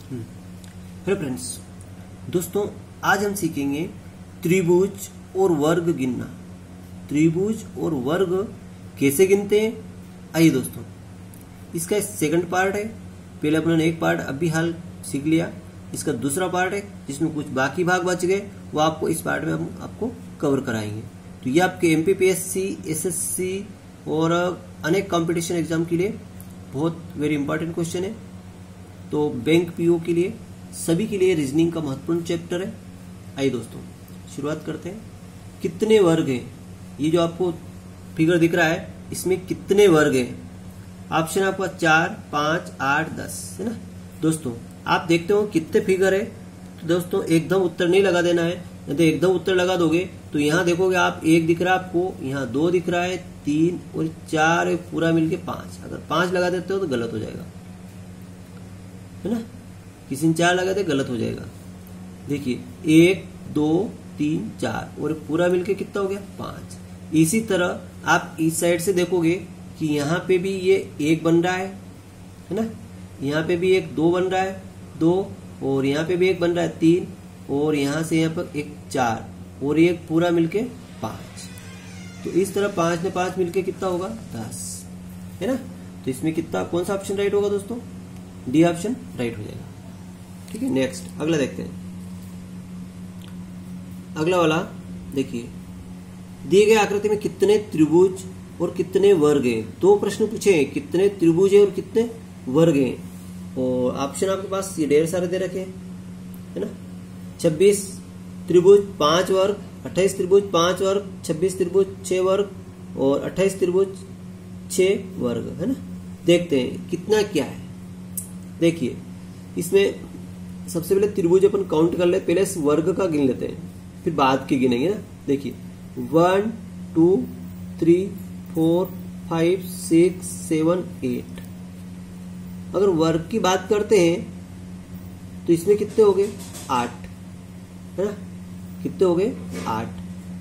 Hello friends, दोस्तों आज हम सीखेंगे त्रिभुज और वर्ग गिनना। त्रिभुज और वर्ग कैसे गिनते हैं, आइए दोस्तों इसका सेकंड पार्ट है। पहले अपने एक पार्ट अभी हाल सीख लिया, इसका दूसरा पार्ट है जिसमें कुछ बाकी भाग बच गए, वो आपको इस पार्ट में हम आपको कवर कराएंगे। तो ये आपके एमपीपीएससी, एसएससी और अनेक कंपटीशन एग्जाम के लिए बहुत वेरी इंपॉर्टेंट क्वेश्चन है। तो बैंक पीओ के लिए, सभी के लिए रीजनिंग का महत्वपूर्ण चैप्टर है। आइए दोस्तों शुरुआत करते हैं। कितने वर्ग हैं, ये जो आपको फिगर दिख रहा है इसमें कितने वर्ग हैं? ऑप्शन आपका 4, 5, 8, 10 है ना। दोस्तों आप देखते हो कितने फिगर है, तो दोस्तों एकदम उत्तर नहीं लगा देना है। यदि एकदम उत्तर लगा दोगे तो यहाँ देखोगे आप एक दिख रहा है आपको, यहाँ 2 दिख रहा है, 3 और 4 पूरा मिलके 5। अगर 5 लगा देते हो तो गलत हो जाएगा, है ना। किसी ने 4 लगाते गलत हो जाएगा। देखिए 1, 2, 3, 4 और पूरा मिलके कितना हो गया 5। इसी तरह आप इस साइड से देखोगे कि यहाँ पे भी ये 1 बन रहा है ना। यहाँ पे भी एक 2 बन रहा है, 2 और यहाँ पे भी 1 बन रहा है 3 और यहाँ से यहाँ पर एक 4 और ये पूरा मिलके 5। तो इस तरह 5 ने 5 मिलके कितना होगा 10, है ना। तो इसमें कितना, कौन सा ऑप्शन राइट होगा दोस्तों? डी ऑप्शन राइट हो जाएगा। ठीक है, नेक्स्ट अगला देखते हैं। अगला वाला देखिए, दिए गए आकृति में कितने त्रिभुज और कितने वर्ग हैं? 2 प्रश्न पूछे हैं, कितने त्रिभुज हैं और कितने वर्ग हैं। और ऑप्शन आपके पास ये ढेर सारे दे रखे हैं, है ना। 26 त्रिभुज 5 वर्ग, 28 त्रिभुज 5 वर्ग, 26 त्रिभुज 6 वर्ग और 28 त्रिभुज 6 वर्ग, है ना। देखते हैं कितना क्या है। देखिए इसमें सबसे पहले त्रिभुज अपन काउंट कर ले, पहले इस वर्ग का गिन लेते हैं फिर बाद के गिनेंगे ना। देखिए 1, 2, 3, 4, 5, 6, 7, 8। अगर वर्ग की बात करते हैं तो इसमें कितने हो गए 8, है ना। कितने हो गए 8।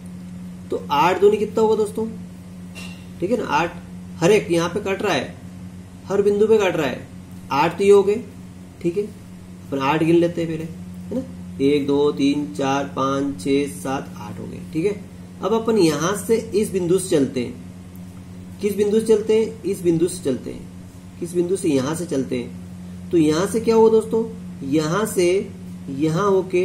तो 8 दूनी कितना होगा दोस्तों? ठीक है ना, 8 हर एक यहाँ पे कट रहा है, हर बिंदु पे कट रहा है। 8 तो ये हो गए, ठीक है। अपन 8 गिन लेते हैं पहले, है ना। 1, 2, 3, 4, 5, 6, 7, 8 हो गए, ठीक है। अब अपन यहां से इस बिंदु से चलते हैं। किस बिंदु से चलते हैं? इस बिंदु से चलते हैं। किस बिंदु से? यहां से चलते हैं। तो यहां से क्या हुआ दोस्तों? यहां से यहां होके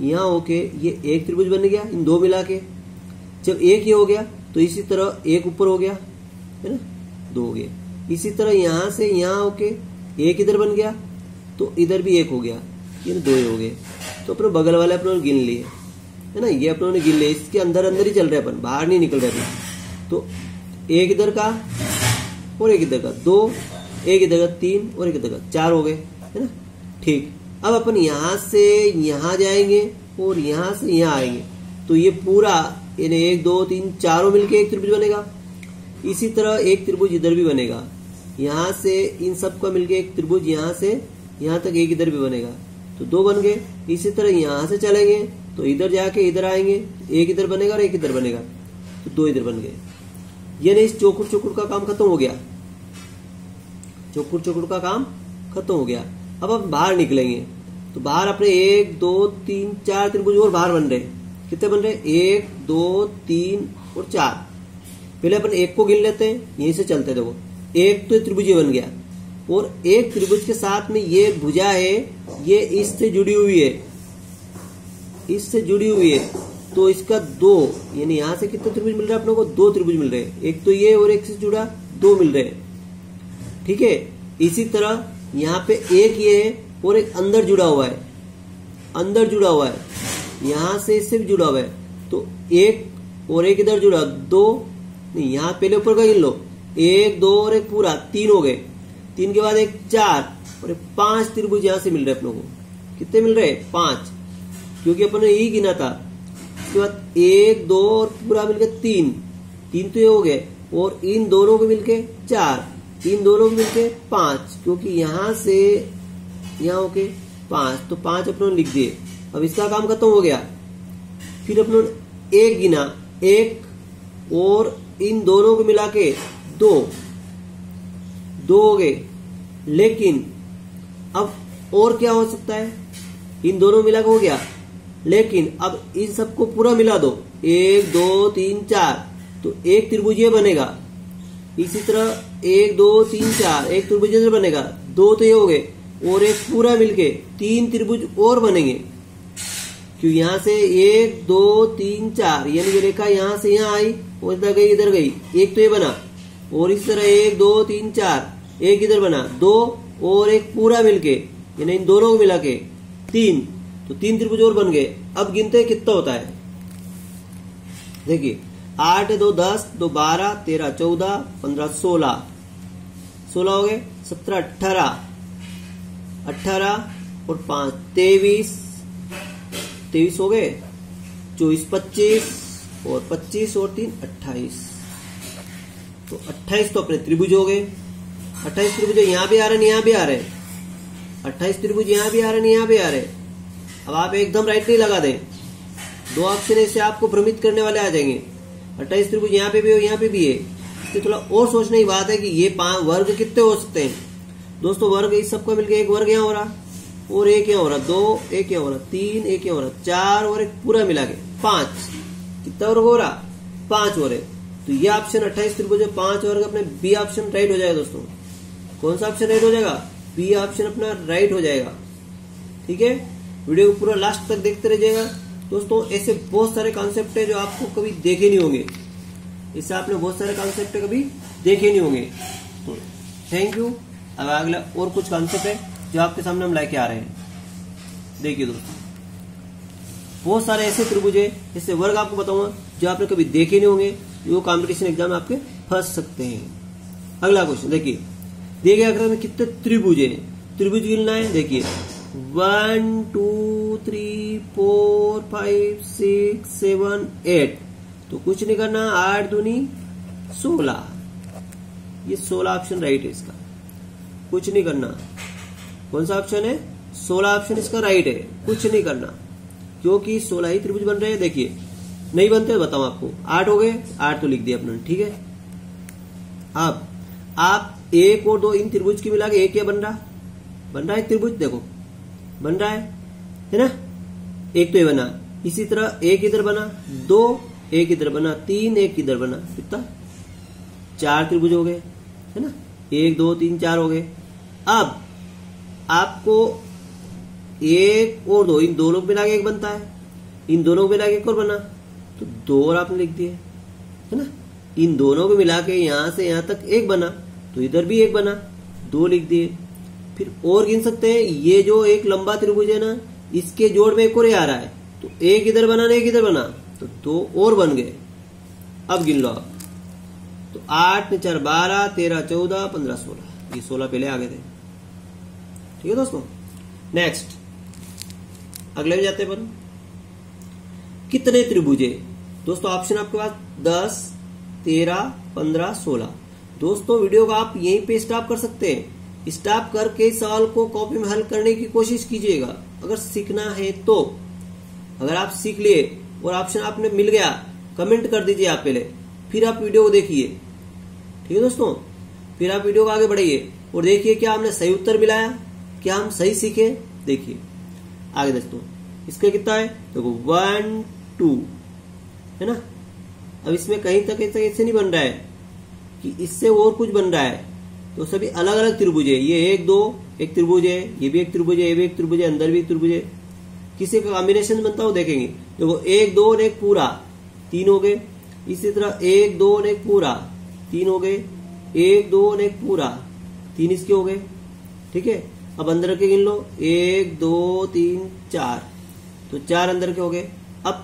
ये एक त्रिभुज बन गया, इन 2 मिला के। जब एक ये हो गया तो इसी तरह एक ऊपर हो गया, है ना, 2 हो गए। इसी तरह यहां से यहां होके एक इधर बन गया तो इधर भी एक हो गया, ये 2 हो गए। तो अपने बगल वाले अपने गिन लिए, है ना। ये अपनों ने गिन लिए, इसके अंदर अंदर ही चल रहे अपन, बाहर नहीं निकल रहे अपन। तो एक इधर का और एक इधर का 2, एक इधर का 3 और एक इधर का 4 हो गए, है ना। ठीक, अब अपन यहां से यहां जाएंगे और यहां से यहां आएंगे तो ये पूरा 1, 2, 3 चारों मिलके एक त्रिभुज बनेगा। इसी तरह एक त्रिभुज इधर भी बनेगा, यहां से इन सबका मिलके एक त्रिभुज यहां से यहां तक एक इधर भी बनेगा, तो 2 बन गए। इसी तरह यहां से चलेंगे तो इधर जाके इधर आएंगे, एक इधर बनेगा और एक इधर बनेगा, तो 2 इधर बन गए। यानी इस चौकुर चौकुर का काम खत्म हो गया, चौकुर चौकुर का काम खत्म हो गया। अब हम बाहर निकलेंगे तो बाहर अपने 1, 2, 3, 4 त्रिभुज और बाहर बन रहे। कितने बन रहे? 1, 2, 3 और 4। पहले अपन एक को गिन लेते हैं, यहीं से चलते। देखो एक तो त्रिभुज बन गया और एक त्रिभुज के साथ में ये भुजा है, ये इससे जुड़ी हुई है, इससे जुड़ी हुई है। तो इसका 2, यानी यहां से कितने त्रिभुज मिल रहे हैं अपनों को? 2 त्रिभुज मिल रहे हैं। एक तो ये और एक से जुड़ा 2 मिल रहे हैं, ठीक है। इसी तरह यहाँ पे एक ये है और एक अंदर जुड़ा हुआ है, अंदर जुड़ा हुआ है, यहां से इससे भी जुड़ा हुआ है। तो एक और एक इधर जुड़ा 2, नहीं यहाँ पहले ऊपर का गिन लो, 1, 2 और एक पूरा 3 हो गए। 3 के बाद एक 4 और 5 त्रिभुज यहां से मिल रहे अपनों को। कितने मिल रहे? 5, क्योंकि अपन ने यही गिना था। उसके बाद 1, 2 और पूरा मिलकर 3 तो ये हो गए, और इन दोनों को मिलके 4, इन दोनों को मिलके 5, क्योंकि यहां से यहां होके 5, तो 5 अपनों ने लिख दिए। अब इसका काम खत्म हो गया। फिर अपनों ने 1 गिना, 1 और इन दोनों को मिला के 2 हो गए। लेकिन अब और क्या हो सकता है, इन दोनों मिला के हो गया, लेकिन अब इन सबको पूरा मिला दो, 1 2 3 4, तो एक त्रिभुज ये बनेगा। इसी तरह 1 2 3 4 एक त्रिभुज इधर बनेगा, 2 तो ये हो गए, और एक पूरा मिलके 3 त्रिभुज और बनेंगे। क्यों, यहां से 1 2 3 4 यानी ये रेखा यहां से यहां आई और इधर गई, एक तो ये बना, और इस तरह 1 2 3 4 एक इधर बना, 2 और एक पूरा मिलके यानी इन दोनों को मिला के 3, तो 3 त्रिभुज और बन गए। अब गिनते हैं कितना होता है, देखिए 8 2 10 2 12 13 14 15 16 16 हो गए, 17 18 18 और 5 23 23 हो गए, 24 25 और 25 और 3 28, तो 28 तो अपने त्रिभुज हो गए। 28 त्रिभुज यहां भी आ रहे हैं, यहां भी आ रहे हैं, 28 त्रिभुज यहां भी आ रहे हैं, यहां भी आ रहे हैं। अब आप एकदम राइट नहीं लगा दें, 2 ऑप्शन ऐसे आपको भ्रमित करने वाले आ जाएंगे। 28 त्रिभुज यहाँ पे भी हो, यहाँ पे भी है, इसलिए थोड़ा और सोचने की बात है कि ये 5 वर्ग कितने हो सकते हैं। दोस्तों वर्ग इस सबका मिलकर एक वर्ग यहाँ हो रहा, और एक यहाँ हो रहा, 2 एक यहाँ हो रहा, 3 एक यहाँ हो रहा, 4 और एक पूरा मिला के 5, कितना वर्ग हो रहा, 5 हो रहे। तो ये ऑप्शन 28 त्रिभुज 5 वर्ग अपने बी ऑप्शन राइट हो जाएगा। दोस्तों कौन सा ऑप्शन राइट हो जाएगा, बी ऑप्शन अपना राइट हो जाएगा। ठीक है, वीडियो को पूरा लास्ट तक देखते रहिएगा। दोस्तों ऐसे बहुत सारे कॉन्सेप्ट है जो आपको कभी देखे नहीं होंगे, इससे आपने बहुत सारे कॉन्सेप्ट कभी देखे नहीं होंगे। तो थैंक यू। अब अगला और कुछ कॉन्सेप्ट है जो आपके सामने हम लेके आ रहे हैं। देखिए दोस्तों बहुत सारे ऐसे त्रिभुज है, ऐसे वर्ग आपको बताऊंगा जो आपने कभी देखे नहीं होंगे, जो कंपटीशन एग्जाम में आपके फंस सकते हैं। अगला क्वेश्चन देखिए, दिए गए आकृति में कितने त्रिभुज है, त्रिभुज गिनना है। देखिए 1 2 3 4 5 6 7 8, तो कुछ नहीं करना, 8 दूनी 16, ये 16 ऑप्शन राइट है इसका, कुछ नहीं करना। कौन सा ऑप्शन है, 16 ऑप्शन इसका राइट है, कुछ नहीं करना, क्योंकि 16 ही त्रिभुज बन रहे हैं। देखिए नहीं बनते बताऊं आपको, 8 हो गए, 8 तो लिख दिया अपने, ठीक है। अब आप 1 और 2 इन त्रिभुज की मिला के एक क्या बन रहा है त्रिभुज, देखो बन रहा है ना, एक तो ये बना, इसी तरह एक इधर बना, 2 एक इधर बना, 3 एक इधर बना, कितना 4 त्रिभुज हो गए, है ना, 1 2 3 4 हो गए। अब आपको 1 और 2 इन दोनों को मिला के एक बनता है, इन दोनों को मिला के एक और बना, तो 2 और आपने लिख दिए, है ना। इन दोनों को मिला के यहां से यहां तक एक बना, तो इधर भी एक बना, 2 लिख दिए। फिर और गिन सकते हैं, ये जो एक लंबा त्रिभुज है ना, इसके जोड़ में एक और आ रहा है, तो एक इधर बना ना एक इधर बना, तो 2 और बन गए। अब गिन लो आप, तो 8 4 12 13 14 15 16, ये 16 पहले आ गए थे। ठीक है दोस्तों, नेक्स्ट अगले में जाते हैं। कितने त्रिभुज है दोस्तों, ऑप्शन आपके पास 10 13 15 16। दोस्तों वीडियो को आप यहीं पे स्टॉप कर सकते हैं, स्टॉप करके इस सवाल को कॉपी में हल करने की कोशिश कीजिएगा अगर सीखना है तो। अगर आप सीख लिए और ऑप्शन आपने मिल गया, कमेंट कर दीजिए आप पहले, फिर आप वीडियो को देखिए। ठीक है दोस्तों, फिर आप वीडियो को आगे बढ़ाइए और देखिए क्या हमने सही उत्तर मिलाया, क्या हम सही सीखे। देखिए आगे दोस्तों, इसका कितना है, देखो 1 2 है ना। अब इसमें कहीं तक ऐसे नहीं बन रहा है कि इससे और कुछ बन रहा है, तो सभी अलग अलग त्रिभुज है। ये 1 2 एक त्रिभुज है, ये भी एक त्रिभुज है, ये भी एक त्रिभुज है, अंदर भी एक त्रिभुज है। किसी का कॉम्बिनेशन बनता हो देखेंगे, देखो 1 2 और एक पूरा 3 हो गए। इसी तरह 1 2 और एक पूरा 3 हो गए, 1 2 और एक पूरा 3 इसके हो गए। ठीक है, अब अंदर के गिन लो, 1 2 3 4, तो 4 अंदर के हो गए। अब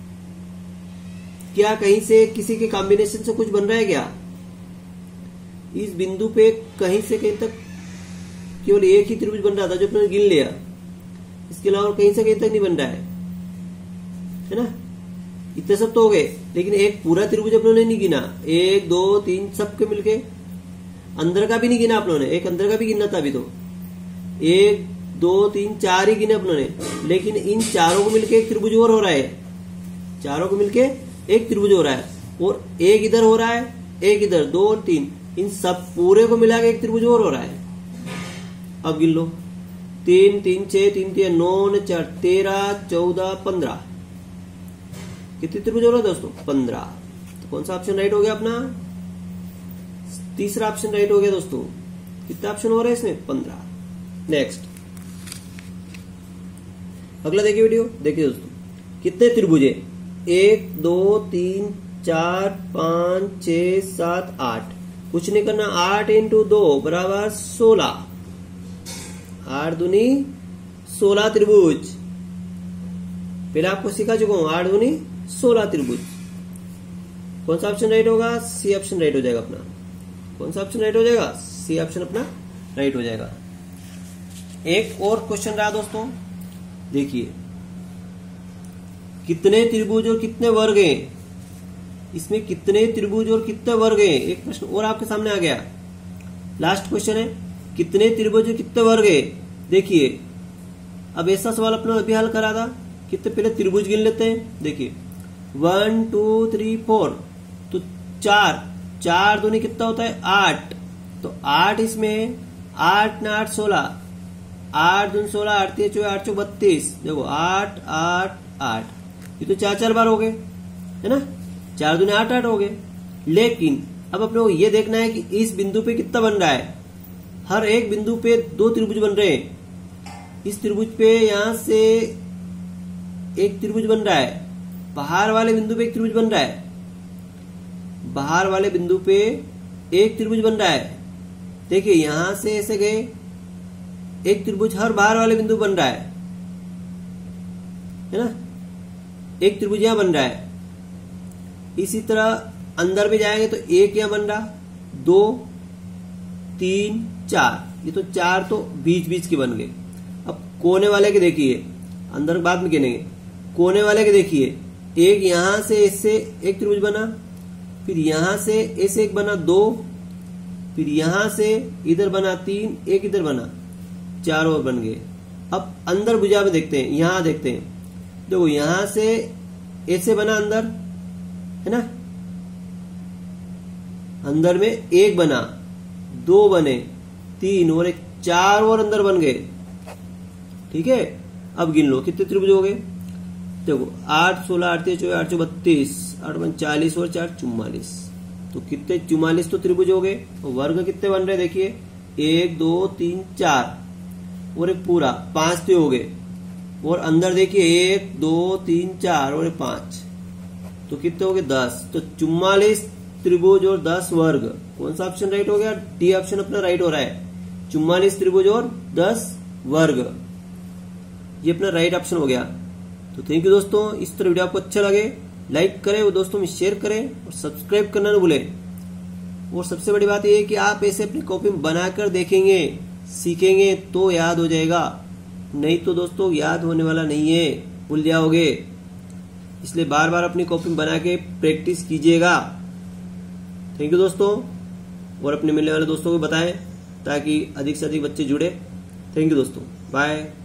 क्या कहीं से किसी के कॉम्बिनेशन से कुछ बन रहा है क्या, इस बिंदु पे कहीं से कहीं तक केवल एक ही त्रिभुज बन रहा था जो अपने गिन लिया, इसके अलावा कहीं से कहीं तक नहीं बन रहा है ना। इतने सब तो हो गए, लेकिन एक पूरा त्रिभुज अपनों ने नहीं गिना, 1 2 3 सबके मिलके, अंदर का भी नहीं गिना अपनों ने, एक अंदर का भी गिनना था अभी तो, 1 2 3 4 ही गिने अपनों ने, लेकिन इन चारों को मिलके एक त्रिभुज और हो रहा है, चारों को मिलके एक त्रिभुज हो रहा है, और एक इधर हो रहा है, एक इधर, 2 और 3, इन सब पूरे को मिला के एक त्रिभुज और हो रहा है। अब गिन लो, 3 3 6 3 3 9 4 13 14 15 कितने त्रिभुज हो रहे हैं दोस्तों? 15। तो कौन सा ऑप्शन राइट हो गया अपना? तीसरा ऑप्शन राइट हो गया दोस्तों। कितने ऑप्शन हो रहे हैं इसमें? 15। नेक्स्ट अगला देखिए वीडियो। देखिए दोस्तों, कितने त्रिभुज है? 1 2 3 4 5 6 7 8। कुछ नहीं करना, 8 × 2 बराबर 16। 8 दूनी 16 त्रिभुज। पहले आपको सिखा चुका हूं, 8 दूनी 16 त्रिभुज। कौन सा ऑप्शन राइट होगा? सी ऑप्शन राइट हो जाएगा अपना। कौन सा ऑप्शन राइट हो जाएगा? सी ऑप्शन अपना राइट हो जाएगा। एक और क्वेश्चन रहा दोस्तों, देखिए कितने त्रिभुज और कितने वर्ग हैं? इसमें कितने त्रिभुज और कितने वर्ग हैं? एक प्रश्न और आपके सामने आ गया। लास्ट क्वेश्चन है, कितने त्रिभुज और कितने वर्ग हैं? देखिए अब ऐसा सवाल अपना अभी हल करा था। कितने पहले त्रिभुज गिन लेते हैं। देखिए 1 2 3 4, तो 4 दूनी कितना होता है? 8। तो 8 इसमें 8 न 8 16, 8 दूनी 16, 8 3 4 8 32। देखो 8 8 8, ये तो 4 बार हो गए, है ना? 4 दूनी 8 8 हो गए। लेकिन अब अपने को ये देखना है कि इस बिंदु पे कितना बन रहा है। हर एक बिंदु पे 2 त्रिभुज बन रहे हैं। इस त्रिभुज पे यहां से एक त्रिभुज बन रहा है, बाहर वाले बिंदु पे एक त्रिभुज बन रहा है, बाहर वाले बिंदु पे एक त्रिभुज बन रहा है। देखिए यहां से ऐसे गए, एक त्रिभुज हर बाहर वाले बिंदु बन रहा है ना? एक त्रिभुज यहां बन रहा है। इसी तरह अंदर भी जाएंगे तो एक यहां बन रहा, 2 3 4, ये तो 4 तो बीच बीच के बन गए। अब कोने वाले के देखिए, अंदर बाद में गिनेंगे। कोने वाले के देखिए, एक यहां से इससे एक त्रिभुज बना, फिर यहां से ऐसे एक बना 2, फिर यहां से इधर बना 3, एक इधर बना, 4 और बन गए। अब अंदर भुजा में देखते हैं, यहां देखते हैं। देखो यहां से ऐसे बना अंदर, है ना? अंदर में एक बना, 2 बने, 3 और एक, 4 और अंदर बन गए। ठीक है, अब गिन लो कितने त्रिभुज हो गए। देखो 8 16 8 3 4 8 32, 8 5 40 और 4 44। तो कितने? 44 तो त्रिभुज हो गए। वर्ग कितने बन रहे? देखिए 1 2 3 4 और एक पूरा 5 तो हो गए। और अंदर देखिए 1 2 3 4 और 5, तो कितने हो गए? 10। तो 44 त्रिभुज और 10 वर्ग। कौन सा ऑप्शन राइट हो गया? डी ऑप्शन अपना राइट हो रहा है। 44 त्रिभुज और 10 वर्ग, ये अपना राइट ऑप्शन हो गया। तो थैंक यू दोस्तों। इस तरह वीडियो आपको अच्छा लगे लाइक करें और दोस्तों में शेयर करें और सब्सक्राइब करना न भूलें। और सबसे बड़ी बात यह है कि आप ऐसे अपनी कॉपी में बनाकर देखेंगे, सीखेंगे तो याद हो जाएगा, नहीं तो दोस्तों याद होने वाला नहीं है, भूल जाओगे। इसलिए बार बार अपनी कॉपी में बना के प्रैक्टिस कीजिएगा। थैंक यू दोस्तों। और अपने मिलने वाले दोस्तों को बताएं ताकि अधिक से अधिक बच्चे जुड़े। थैंक यू दोस्तों, बाय।